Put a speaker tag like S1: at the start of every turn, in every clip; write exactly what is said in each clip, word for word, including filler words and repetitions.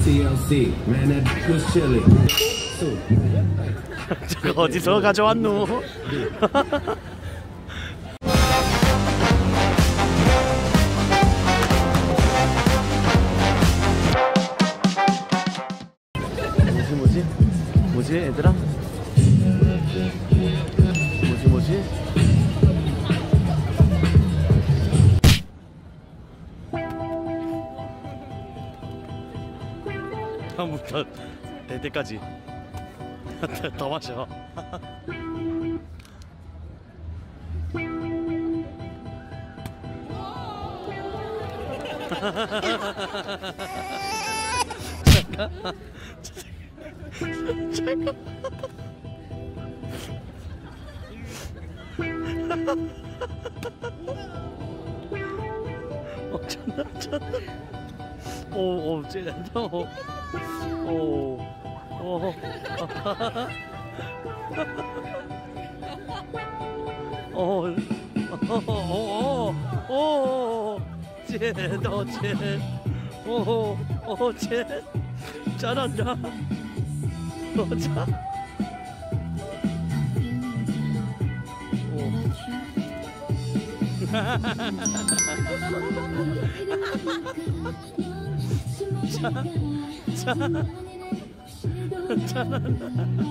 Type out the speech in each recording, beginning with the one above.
S1: 저거 어디서 가져왔노? 뭐지 뭐지? 뭐지 얘들아? 뭐지 뭐지? 다음부터 될 때까지 더 마셔. 잠깐 잠깐 어 찬다 찬다. 오오 쟤다. 오 오. 오. 오. 쟤, 너 쟤. 오. 오, 쟤. 잘한다. 너 자. 오. 자. 자. 잘한다.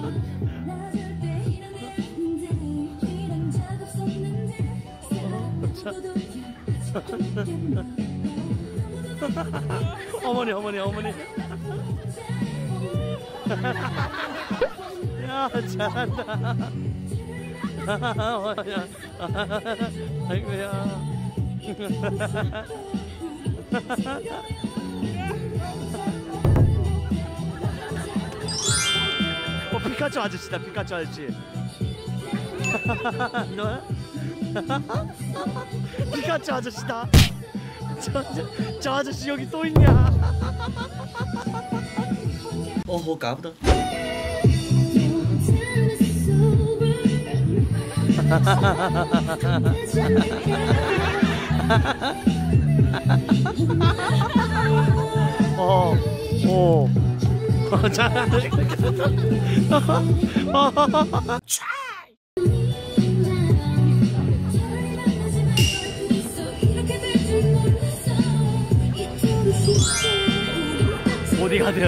S1: 어머니 어머니 어머니. 야 잘한다. 야 아이고야. 어 피카츄 아저씨다. 피카츄 아저씨. 너? 피카츄 아저씨다. 저, 저, 저 아저씨 여기 또 있냐? 어허 까부다. 어, 오, 어, 잘하네. 보디가드.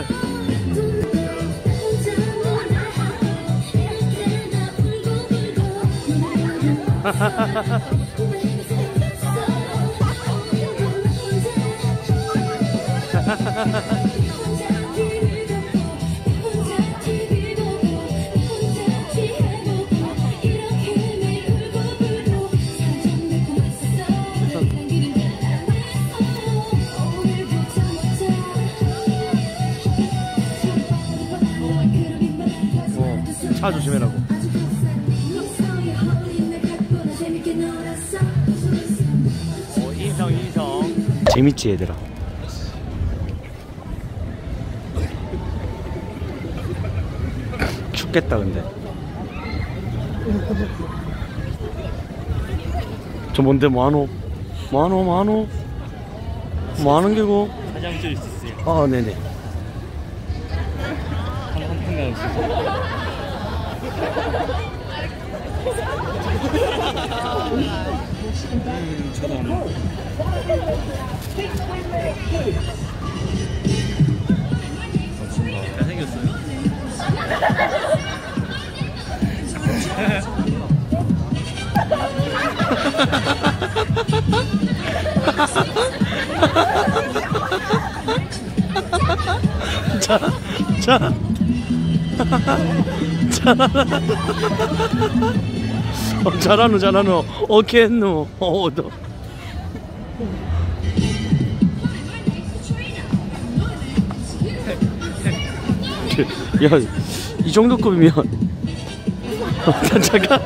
S1: 차 조심해라고. 오, 인성 인성. 재밌지 얘들아. 춥겠다 근데. 저 뭔데 뭐하노? 뭐하노 뭐하노? 뭐하는 게고? 화장실 있었어요. 아 네네. 한한평 나왔어요. 음, 쳐다보네. 잘생겼어요. 자, 자. 어, 잘하노 잘하노. 오케이 했노. 어, 너. 야, 이 정도 급이면 어, 잠깐.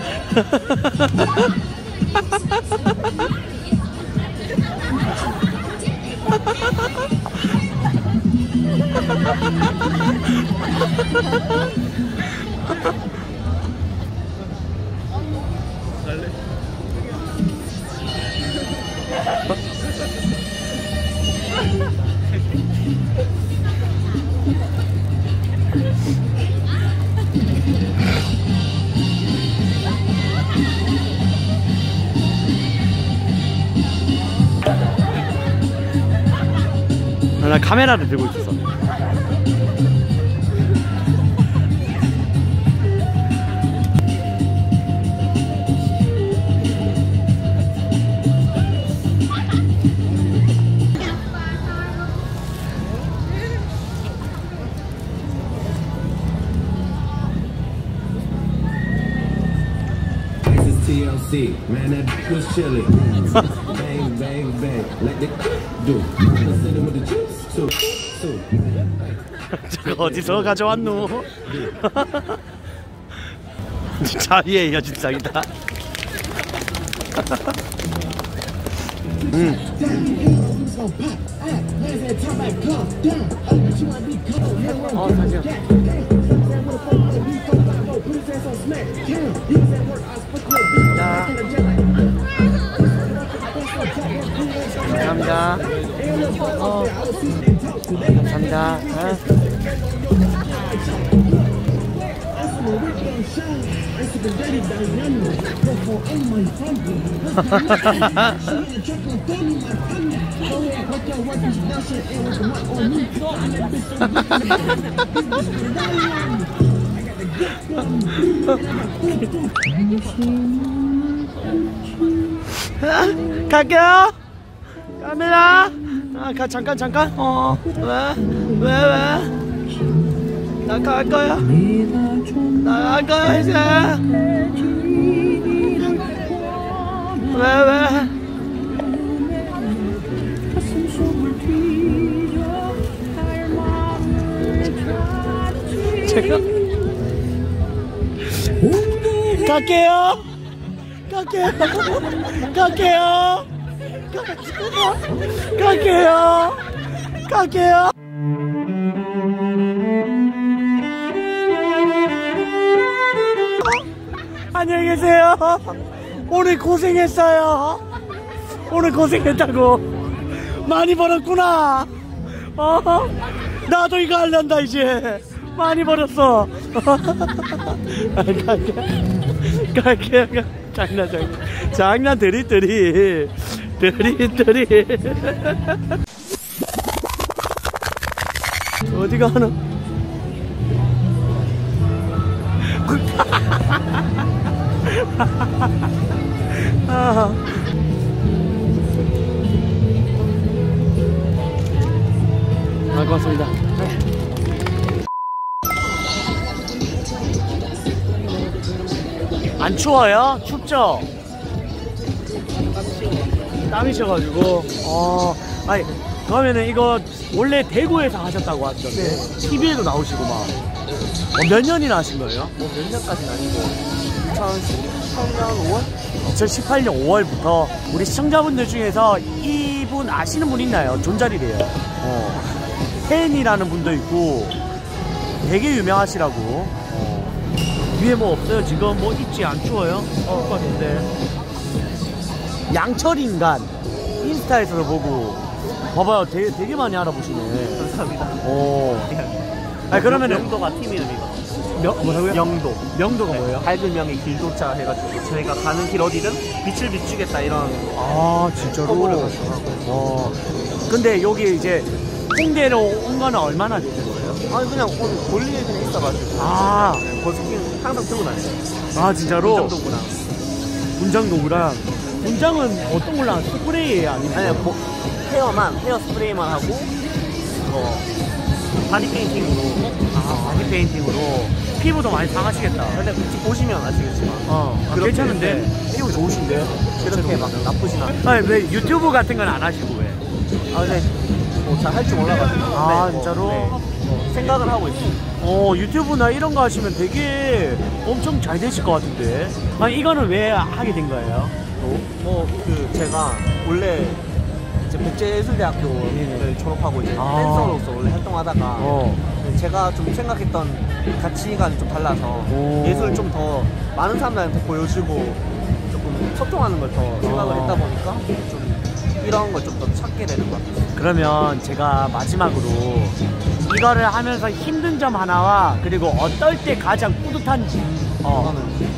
S1: 갈래? 카메라를 들고 있었어.
S2: T L C, man, that was chilly. Bang, bang, bang, like they do. Send them with the chips, so, so.
S1: 저거 어디서 가져왔노? 자리에 여진상이다. 음. 어, 잠시만. 감사합니다. 어. 감사합니다. 어. 갈게요. 카메라. 아, 가, 잠깐 잠깐. 어. 왜? 왜 왜? 나 갈 거야. 나 갈 거야 이제. 왜 왜? 제가 갈게요. 갈게요. 갈게요. 갈게요. 갈게요. 안녕히 계세요. 오늘 고생했어요. 오늘 고생했다고. 많이 벌었구나. 어? 나도 이거 하려한다 이제. 많이 벌었어. 갈게. 갈게. 장난 장난. 장난 드리 드리. 드리 드리. 어디 가나? 아. 아, 고맙습니다. 네. 안 추워요? 춥죠? 땀이 셔가지고. 어, 아니, 그러면은 이거 원래 대구에서 하셨다고 하던데. 네. 티비에도 나오시고 막. 어, 몇 년이나 하신 거예요?
S3: 뭐 몇 년까지는 아니고 이천십팔 년 오월?
S1: 이천십팔 년 오월부터 우리 시청자분들 중에서 이분 아시는 분 있나요? 존잘이래요. 어. 팬이라는 분도 있고 되게 유명하시라고. 어. 위에 뭐 없어요? 지금 뭐 있지? 안 추워요? 추울 것 같은데. 양철인간 인스타에서도 보고 봐봐요. 되게, 되게 많이 알아보시네.
S3: 감사합니다.
S1: 오. 아니 그러면은
S3: 영도가 팀 이름이거든요.
S1: 명, 뭐라고요?
S3: 영도.
S1: 명도가
S3: 네,
S1: 뭐예요?
S3: 밝은 명의 길도자 해가지고 저희가 가는 길 어디든 빛을 비추겠다 이런
S1: 아 진짜로?
S3: 커버를 가져가고.
S1: 어. 근데 여기 이제 홍대로 온 거는 얼마나 되는 거예요?
S3: 아니 그냥 오늘 볼 일이 그냥 있어가지고
S1: 아,
S3: 버스킹 항상 들고 다녀요.
S1: 아 진짜로?
S3: 운정도구나.
S1: 분장도구랑. 분장은 어떤 걸로 하는 스프레이 아니면?
S3: 아니 뭐 헤어만 헤어 스프레이만 하고 그거 바디 페인팅으로.
S1: 아, 바디 페인팅으로. 피부도 많이 상하시겠다.
S3: 근데 보시면 아시겠지만
S1: 어, 아,
S3: 그렇게
S1: 괜찮은데? 피부 좋으신데?
S3: 그렇게 막 나쁘진 않아요.
S1: 아니 왜 유튜브 같은 건 안 하시고 왜?
S3: 아 근데 뭐 잘 할 줄 몰라가지고.
S1: 아,
S3: 네,
S1: 진짜로?
S3: 네, 뭐 생각을 하고 있어요.
S1: 어, 유튜브나 이런 거 하시면 되게 엄청 잘 되실 것 같은데. 아니 이거는 왜 하게 된 거예요?
S3: 뭐 그 제가 원래 이제 국제예술대학교를 졸업하고 이제
S1: 아.
S3: 댄서로서 원래 활동하다가
S1: 어.
S3: 제가 좀 생각했던 가치관이 좀 달라서
S1: 오.
S3: 예술을 좀 더 많은 사람들한테 보여주고 조금 소통하는 걸 더 생각을
S1: 어.
S3: 했다 보니까 좀 이런 걸 좀 더 찾게 되는 것 같아요.
S1: 그러면 제가 마지막으로 이거를 하면서 힘든 점 하나와 그리고 어떨 때 가장 뿌듯한지 어,
S3: 이거는 좀 네,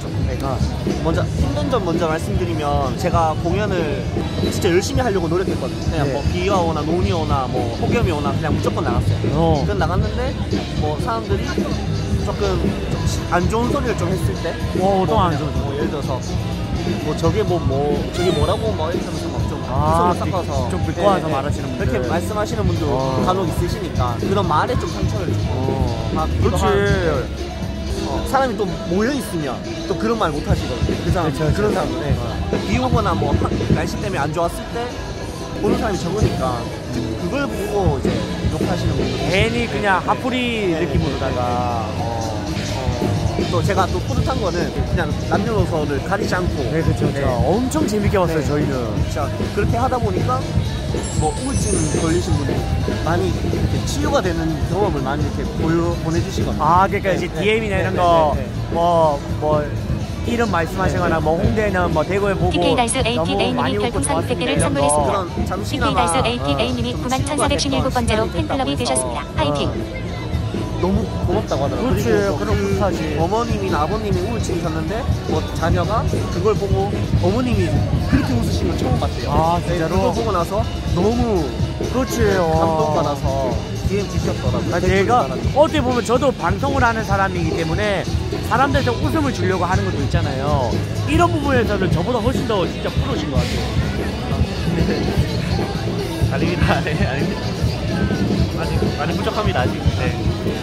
S1: 아.
S3: 먼저 힘든 점 먼저 말씀드리면 제가 공연을 진짜 열심히 하려고 노력했거든요. 그냥
S1: 네.
S3: 뭐 비가 오나 눈이 오나 뭐 폭염이 오나 그냥 무조건 나갔어요.
S1: 어.
S3: 그건 나갔는데 뭐 사람들이 조금 좀 안 좋은 소리를 좀 했을 때
S1: 뭐 어떤 안 좋은
S3: 뭐 예를 들어서 뭐 저게 뭐 뭐 저게 뭐라고 뭐 이렇게 하면서 막좀
S1: 아,
S3: 이성을 섞어서
S1: 좀 불쾌해서 말하시는 분들.
S3: 그렇게 말씀하시는 분도
S1: 어.
S3: 간혹 있으시니까 그런 말에 좀 상처를 주고
S1: 어.
S3: 막
S1: 그렇지.
S3: 어, 사람이 또 모여 있으면 또 그런 말 못 하시거든요. 그 사람
S1: 그쵸, 그쵸.
S3: 그런 사람들 네. 비 오거나 뭐 하- 날씨 때문에 안 좋았을 때 보는 사람이 적으니까 그- 그걸 보고 이제 욕하시는 분들.
S1: 괜히 그냥
S3: 네.
S1: 하프리
S3: 네.
S1: 느낌으로다가 어.
S3: 또 제가 또 뿌듯한 거는 그냥 남녀노소를 가리지 않고
S1: 네, 그쵸, 그쵸. 엄청 재밌게 봤어요,
S3: 네.
S1: 저희는.
S3: 진짜 그렇게 하다 보니까 뭐 우울증 걸리신 분들이 많이 이렇게 치유가 되는 경험을 많이 이렇게 보여 보내주시거든요.
S1: 아, 그러니까
S3: 네,
S1: 이제
S3: 네.
S1: 디엠이나 이런
S3: 네,
S1: 거,
S3: 네, 네.
S1: 뭐, 뭐, 이름 말씀하시거나, 뭐, 홍대는 뭐, 대구에 보고.
S4: 티케이 달수
S1: 너무
S4: 에이티에이님이
S1: 많이 웃고
S4: 별풍선 백 개를
S1: 좋았습니다, 이런 거.
S4: 선물했습니다.
S3: 그런
S4: 티케이
S3: 잠시나마
S4: 달수
S3: 어,
S4: 에이티에이님이
S3: 좀
S4: 구만
S3: 치유가
S4: 천사백십칠
S3: 됐던
S4: 번째로
S3: 시간이
S4: 팬클럽이
S3: 됐다고 해서,
S4: 되셨습니다. 파이팅!
S3: 어, 너무 고맙다고 하더라고요.
S1: 그렇지,
S3: 그리고
S1: 그럼
S3: 그
S1: 뿌듯하지.
S3: 어머님이나 아버님이 우울증이셨는데 뭐 자녀가 그걸 보고 어머님이 그렇게 웃으신 걸 처음 봤대요.
S1: 아,
S3: 네,
S1: 진짜로?
S3: 그걸 보고 나서 너무
S1: 그렇지. 어.
S3: 감동받아서 디엠 주셨더라고요.
S1: 아, 제가 어떻게 보면 저도 방송을 하는 사람이기 때문에 사람들한테 웃음을 주려고 하는 것도 있잖아요. 이런 부분에서는 저보다 훨씬 더 진짜 프로신 것 같아요.
S3: 아닙니다. 네, 아닙니다. 아직 많이 부족합니다. 아직. 네.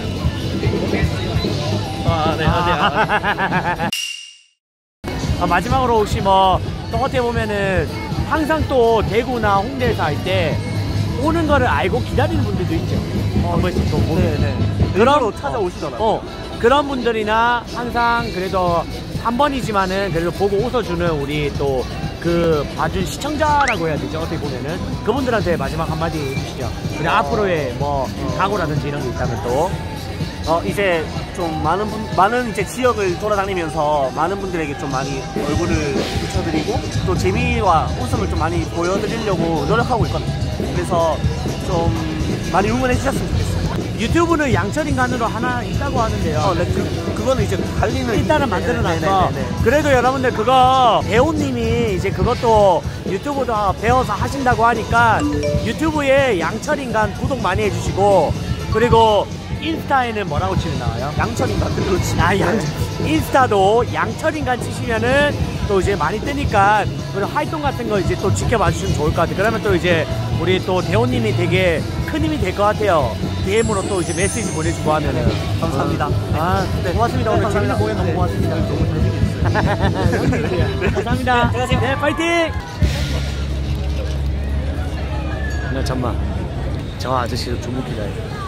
S3: 아, 네, 아, 네.
S1: 아, 마지막으로 혹시 뭐 또 어떻게 보면은 항상 또 대구나 홍대에서 할 때 오는 거를 알고 기다리는 분들도 있죠. 한 번씩 또 보면.
S3: 네, 네.
S1: 그런
S3: 일부러 찾아오시더라고요.
S1: 어, 그런 분들이나 항상 그래도 한 번이지만은 그래도 보고 웃어주는 우리 또 그 봐준 시청자라고 해야 되죠. 어떻게 보면은 그분들한테 마지막 한마디 해주시죠. 그냥
S3: 어.
S1: 앞으로의 뭐 각오라든지 이런 게 있다면 또.
S3: 어, 이제 좀 많은 분, 많은 이제 지역을 돌아다니면서 많은 분들에게 좀 많이 얼굴을 비춰드리고 또 재미와 웃음을 좀 많이 보여드리려고 노력하고 있거든요. 그래서 좀 많이 응원해 주셨으면 좋겠어요.
S1: 유튜브는 양철인간으로 하나 있다고 하는데요.
S3: 어, 네, 그, 그거는 이제 관리는
S1: 일단은
S3: 네,
S1: 만들어놔서
S3: 네, 네, 네, 네.
S1: 그래도 여러분들 그거 배우님이 이제 그것도 유튜브도 배워서 하신다고 하니까 유튜브에 양철인간 구독 많이 해주시고 그리고 인스타에는 뭐라고 치면 나와요?
S3: 양철인간 그대로 치면
S1: 아, 양, 인스타도 양철인간 치시면은 또 이제 많이 뜨니까 그런 활동 같은 거 이제 또 지켜봐 주시면 좋을 것 같아요. 그러면 또 이제 우리 또 대호님이 되게 큰 힘이 될 것 같아요. 디엠으로 또 이제 메시지 보내주고 하면은.
S3: 감사합니다.
S1: 아, 네. 고맙습니다.
S3: 네,
S1: 오늘 재밌는
S3: 감사합니다.
S1: 공연 너무
S3: 네.
S1: 고맙습니다.
S3: 너무 잘생겼어요.
S1: 감사합니다.
S3: 네,
S1: 네, 파이팅! 네, 잠만. 저 아저씨도 주목해줘요.